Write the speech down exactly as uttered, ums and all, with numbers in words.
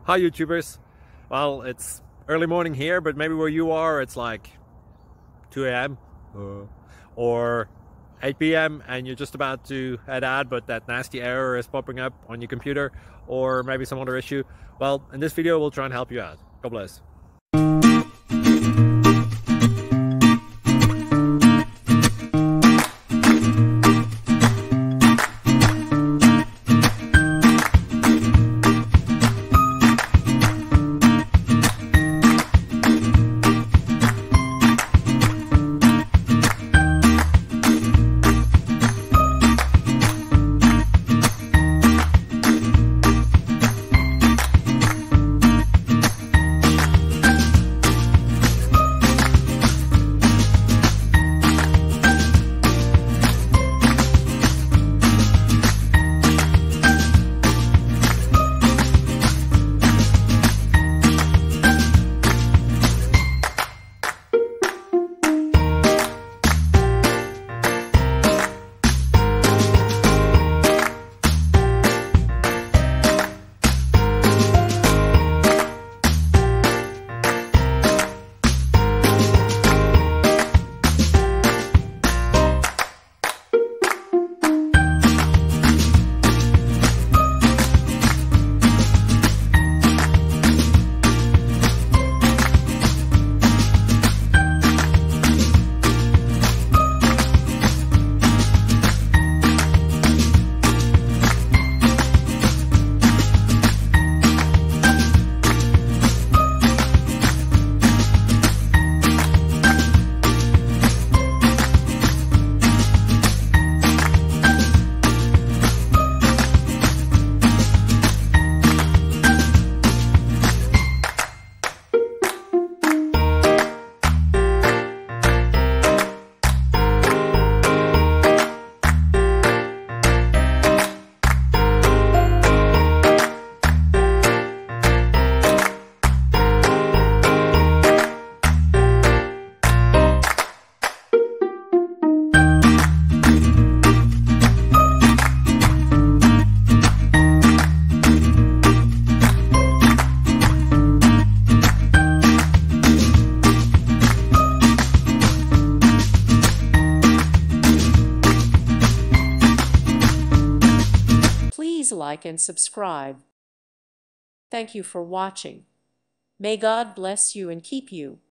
Hi YouTubers. Well, it's early morning here, but maybe where you are it's like two A M uh, or eight P M and you're just about to head out, but that nasty error is popping up on your computer, or maybe some other issue. Well, in this video we'll try and help you out. God bless. Please like and subscribe. Thank you for watching. May God bless you and keep you.